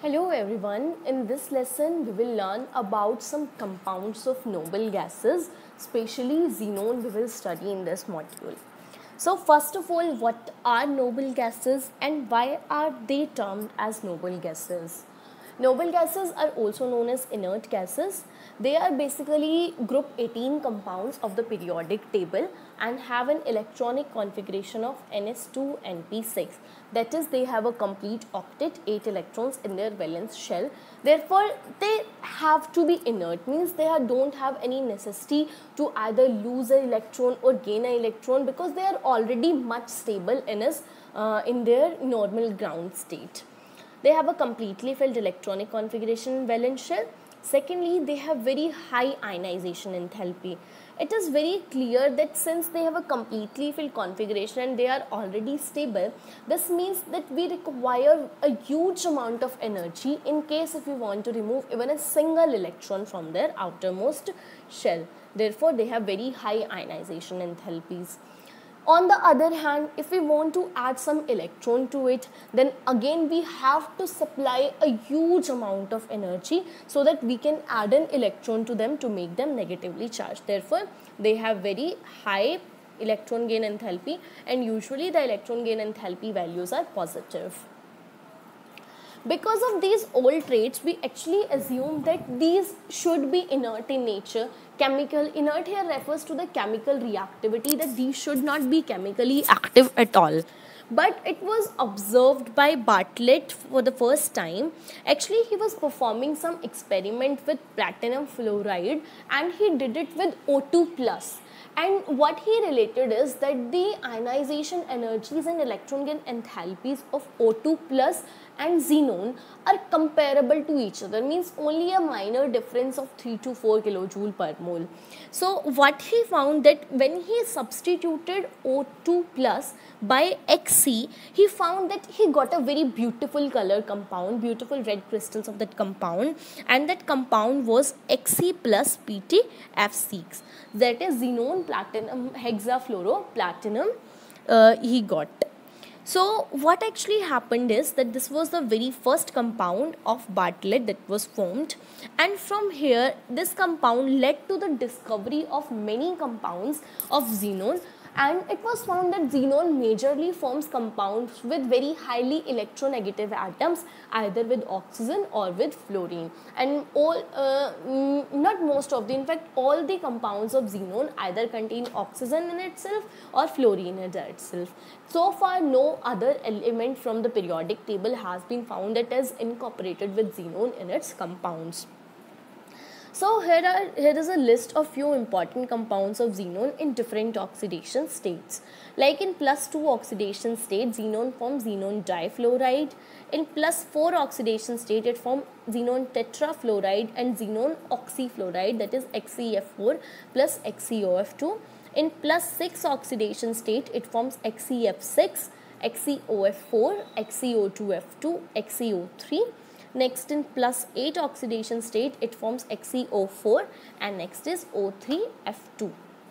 Hello everyone, in this lesson we will learn about some compounds of noble gases, especially xenon we will study in this module. So first of all, what are noble gases and why are they termed as noble gases? Noble gases are also known as inert gases. They are basically group 18 compounds of the periodic table and have an electronic configuration of Ns2np6. That is, they have a complete octet, 8 electrons in their valence shell. Therefore, they have to be inert, means they don't have any necessity to either lose an electron or gain an electron because they are already much stable in their normal ground state. They have a completely filled electronic configuration in valence shell. Secondly, they have very high ionization enthalpy. It is very clear that since they have a completely filled configuration and they are already stable, this means that we require a huge amount of energy in case if we want to remove even a single electron from their outermost shell. Therefore, they have very high ionization enthalpies. On the other hand, if we want to add some electron to it, then again we have to supply a huge amount of energy so that we can add an electron to them to make them negatively charged. Therefore, they have very high electron gain enthalpy and usually the electron gain enthalpy values are positive. Because of these old traits, we actually assume that these should be inert in nature. Chemical inert here refers to the chemical reactivity, that these should not be chemically active at all. But it was observed by Bartlett for the first time. Actually, he was performing some experiment with platinum fluoride and he did it with O2+. And what he related is that the ionization energies and electron gain enthalpies of O2 plus and xenon are comparable to each other, means only a minor difference of 3 to 4 kilojoule per mole. So what he found that when he substituted O2 plus by Xc, he found that he got a very beautiful color compound, beautiful red crystals of that compound, and that compound was Xc plus PtF6. That is xenon platinum hexafluoroplatinum he got. So what actually happened is that this was the very first compound of Bartlett that was formed, and from here this compound led to the discovery of many compounds of xenon, and it was found that xenon majorly forms compounds with very highly electronegative atoms, either with oxygen or with fluorine, and not most of the, in fact all the compounds of xenon either contain oxygen in itself or fluorine in itself. So far no other element from the periodic table has been found that is incorporated with xenon in its compounds. So here is a list of few important compounds of xenon in different oxidation states. Like in +2 oxidation state, xenon forms xenon difluoride. In +4 oxidation state, it forms xenon tetrafluoride and xenon oxyfluoride, that is XeF4 plus XeOF2. In +6 oxidation state, it forms XeF6, XeOF4, XeO2F2, XeO3. Next, in +8 oxidation state, it forms XeO4 and next is O3F2.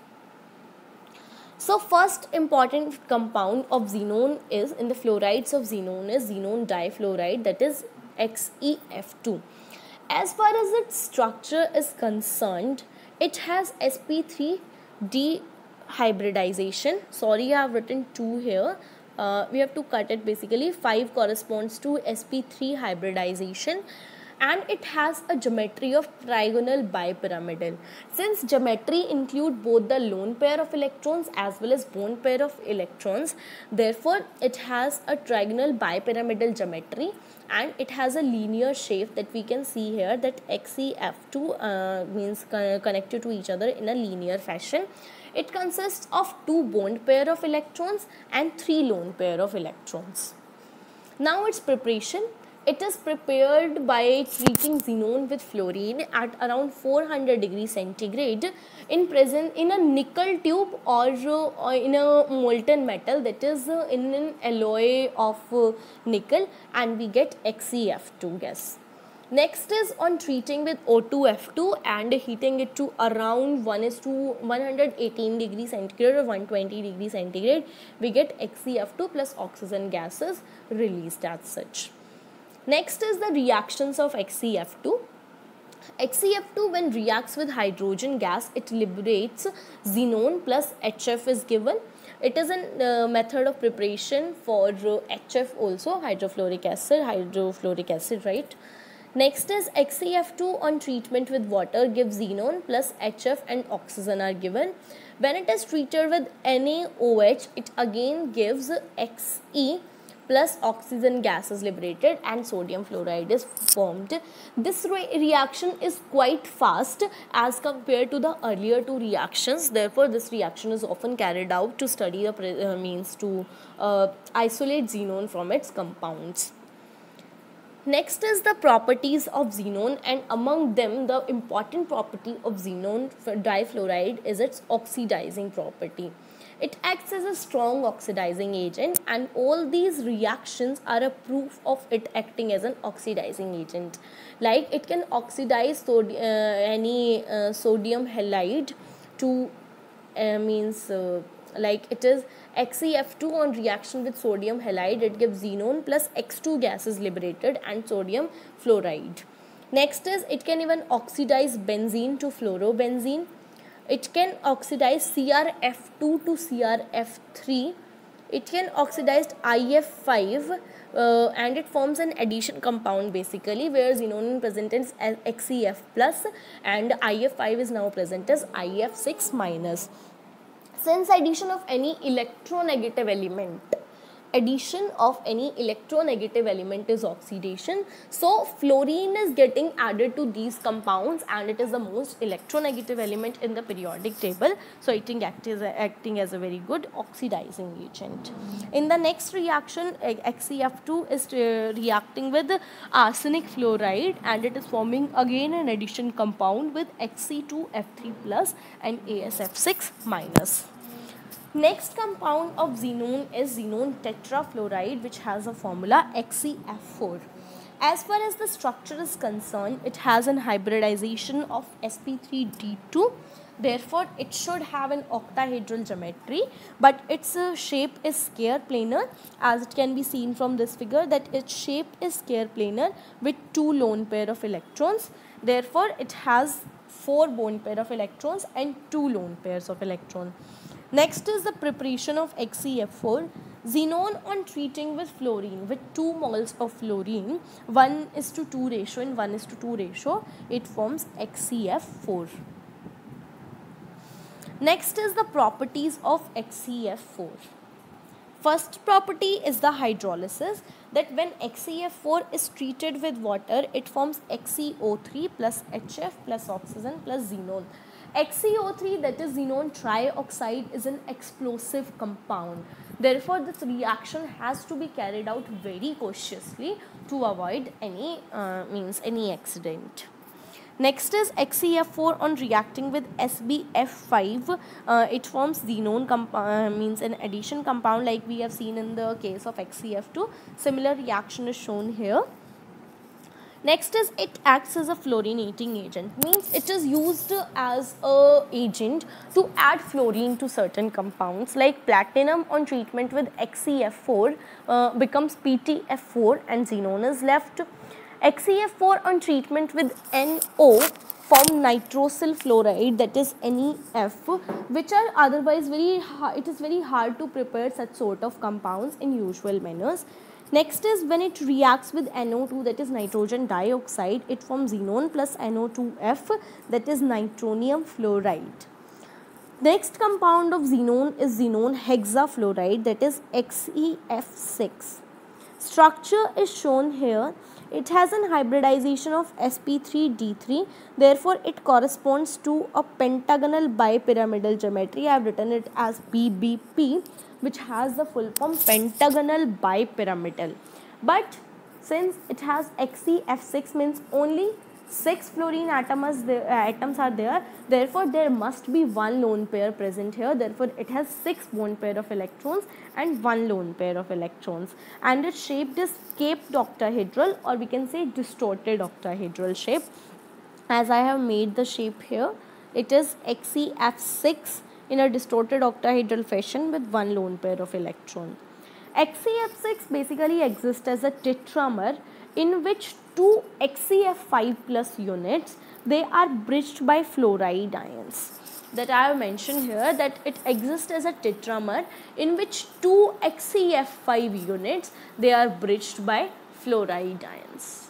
So first important compound of xenon is, in the fluorides of xenon, is xenon difluoride, that is XeF2. As far as its structure is concerned, it has sp3 dehybridization. Sorry, I have written 2 here. We have to cut it. Basically 5 corresponds to sp3 hybridization, and it has a geometry of trigonal bipyramidal. Since geometry include both the lone pair of electrons as well as bond pair of electrons, therefore it has a trigonal bipyramidal geometry and it has a linear shape that we can see here, that XeF2 means connected to each other in a linear fashion. It consists of 2 bond pair of electrons and 3 lone pair of electrons. Now its preparation. It is prepared by treating xenon with fluorine at around 400 degrees centigrade in a nickel tube or in a molten metal, that is in an alloy of nickel, and we get XeF2 gas. Next is on treating with O2F2 and heating it to around 118 degrees centigrade or 120 degrees centigrade, we get XeF2 plus oxygen gases released as such. Next is the reactions of XeF2. XeF2, when reacts with hydrogen gas, it liberates xenon plus HF is given. It is a method of preparation for HF also, hydrofluoric acid, right? Next is XeF2 on treatment with water gives xenon plus HF and oxygen are given. When it is treated with NaOH, it again gives Xe plus oxygen gas is liberated and sodium fluoride is formed. This reaction is quite fast as compared to the earlier two reactions. Therefore, this reaction is often carried out to study the isolate xenon from its compounds. Next is the properties of xenon, and among them the important property of xenon difluoride is its oxidizing property. It acts as a strong oxidizing agent, and all these reactions are a proof of it acting as an oxidizing agent. Like it can oxidize any sodium halide to like it is XeF2 on reaction with sodium halide, it gives xenon plus X2 gas is liberated and sodium fluoride. Next is it can even oxidize benzene to fluorobenzene. It can oxidize CrF2 to CrF3. It can oxidize IF5 and it forms an addition compound basically, where xenon present as XeF plus and IF5 is now present as IF6 minus. Since addition of any electronegative element is oxidation, so fluorine is getting added to these compounds and it is the most electronegative element in the periodic table, so it is acting as a very good oxidizing agent. In the next reaction, XeF2 is reacting with arsenic fluoride and it is forming again an addition compound with Xe2F3 plus and AsF6 minus. Next compound of xenon is xenon tetrafluoride, which has a formula XeF4. As far as the structure is concerned, it has an hybridization of sp3d2. Therefore, it should have an octahedral geometry, but its shape is square planar, as it can be seen from this figure that its shape is square planar with 2 lone pair of electrons. Therefore, it has 4 bone pair of electrons and 2 lone pairs of electrons. Next is the preparation of XeF4. Xenon on treating with fluorine with 2 moles of fluorine, 1:2 ratio and 1:2 ratio, it forms XeF4. Next is the properties of XeF4. First property is the hydrolysis, that when XeF4 is treated with water, it forms XeO3 plus HF plus oxygen plus xenon. XeO3, that is xenon trioxide, is an explosive compound. Therefore, this reaction has to be carried out very cautiously to avoid any accident. Next is XeF4 on reacting with SbF5. It forms xenon an addition compound like we have seen in the case of XeF2. Similar reaction is shown here. Next is it acts as a fluorinating agent, means it is used as a agent to add fluorine to certain compounds, like platinum on treatment with XeF4 becomes PtF4 and xenon is left. XeF4 on treatment with NO form nitrosyl fluoride, that is NeF, which are otherwise it is very hard to prepare such sort of compounds in usual manners. Next is when it reacts with NO2, that is nitrogen dioxide, it forms xenon plus NO2F, that is nitronium fluoride. Next compound of xenon is xenon hexafluoride, that is XeF6. Structure is shown here. It has an hybridization of sp3d3, therefore it corresponds to a pentagonal bipyramidal geometry. I have written it as PBP, which has the full form pentagonal bipyramidal. But since it has XeF6, means only 6 fluorine atoms are there, therefore there must be 1 lone pair present here. Therefore it has 6 bone pair of electrons and 1 lone pair of electrons, and its shape is caped octahedral, or we can say distorted octahedral shape. As I have made the shape here, it is XeF6 in a distorted octahedral fashion with 1 lone pair of electron. XeF6 basically exists as a tetramer in which two XeF5 plus units, they are bridged by fluoride ions. That I have mentioned here, that it exists as a tetramer in which two XeF5 units, they are bridged by fluoride ions.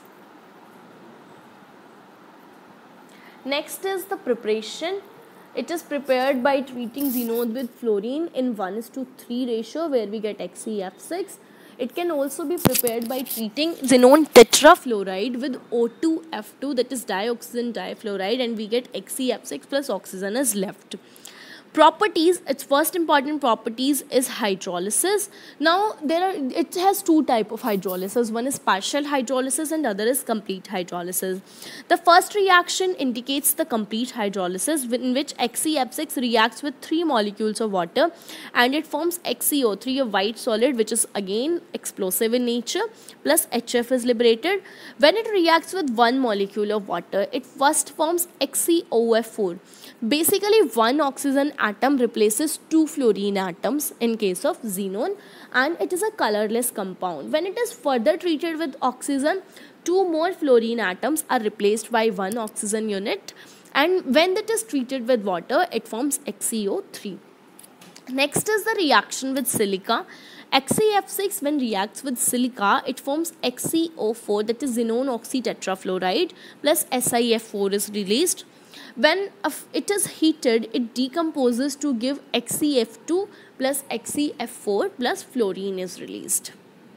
Next is the preparation. It is prepared by treating xenon with fluorine in 1:3 ratio where we get XeF6. It can also be prepared by treating xenon tetrafluoride with O2F2, that is dioxygen difluoride, and we get XeF6 plus oxygen is left. Properties, its first important properties is hydrolysis. Now it has two type of hydrolysis. One is partial hydrolysis and other is complete hydrolysis. The first reaction indicates the complete hydrolysis, in which XeF6 reacts with 3 molecules of water and it forms XeO3, a white solid which is again explosive in nature, plus HF is liberated. When it reacts with 1 molecule of water, it first forms XeOF4. Basically, one oxygen atom replaces 2 fluorine atoms in case of xenon, and it is a colorless compound. When it is further treated with oxygen, 2 more fluorine atoms are replaced by 1 oxygen unit, and when it is treated with water, it forms XeO3. Next is the reaction with silica. XeF6 when reacts with silica, it forms XeO4, that is xenon oxytetrafluoride, plus SiF4 is released. When it is heated, it decomposes to give XeF2 plus XeF4 plus fluorine is released.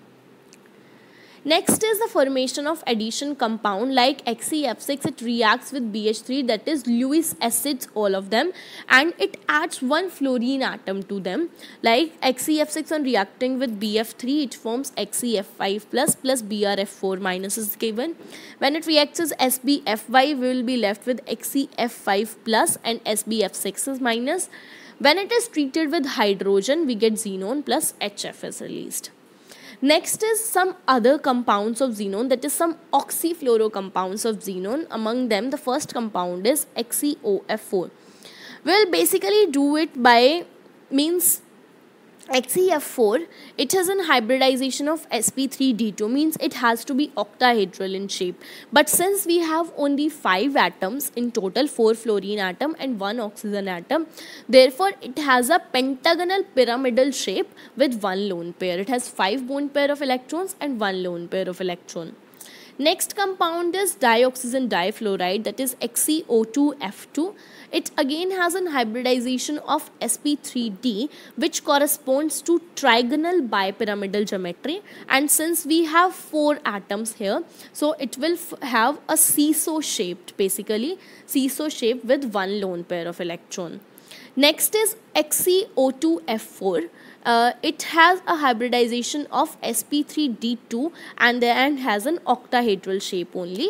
Next is the formation of addition compound. Like XeF6, it reacts with BH3, that is Lewis acids, all of them, and it adds 1 fluorine atom to them. Like XeF6 on reacting with BF3, it forms XeF5 plus BrF4 minus is given. When it reacts with SbF5, we will be left with XeF5 plus and SbF6 is minus. When it is treated with hydrogen, we get xenon plus HF is released. Next is some other compounds of xenon, that is some oxyfluoro compounds of xenon. Among them, the first compound is XeOF4. We'll basically do it by means XeF4, it has an hybridization of sp3d2, means it has to be octahedral in shape. But since we have only 5 atoms in total, 4 fluorine atom and 1 oxygen atom, therefore it has a pentagonal pyramidal shape with 1 lone pair. It has 5 bone pair of electrons and 1 lone pair of electron. Next compound is dioxygen difluoride, that is XeO2F2. It again has an hybridization of sp3d, which corresponds to trigonal bipyramidal geometry, and since we have 4 atoms here, so it will have a seesaw shaped, basically seesaw shape with 1 lone pair of electron. Next is XeO2F4. It has a hybridization of sp3d2 and then has an octahedral shape only,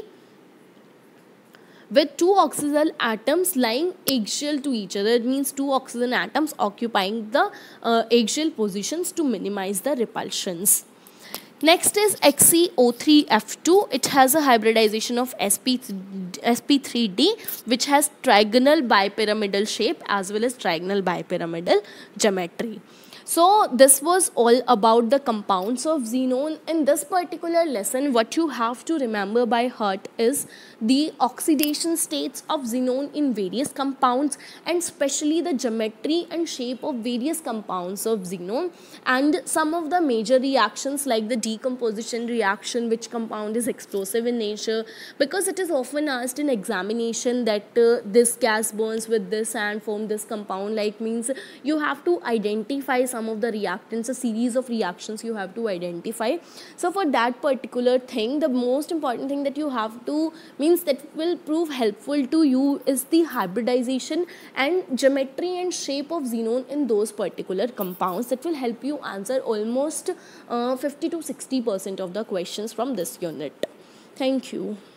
with 2 oxygen atoms lying axial to each other. It means 2 oxygen atoms occupying the axial positions to minimize the repulsions. Next is XeO3F2. It has a hybridization of sp3d, which has trigonal bipyramidal shape as well as trigonal bipyramidal geometry. So this was all about the compounds of xenon. In this particular lesson, what you have to remember by heart is the oxidation states of xenon in various compounds, and especially the geometry and shape of various compounds of xenon, and some of the major reactions like the decomposition reaction, which compound is explosive in nature, because it is often asked in examination that this gas burns with this and form this compound, like means you have to identify some of the reactants, a series of reactions you have to identify. So for that particular thing, the most important thing that you have to means that will prove helpful to you is the hybridization and geometry and shape of xenon in those particular compounds. That will help you answer almost 50 to 60% of the questions from this unit. Thank you.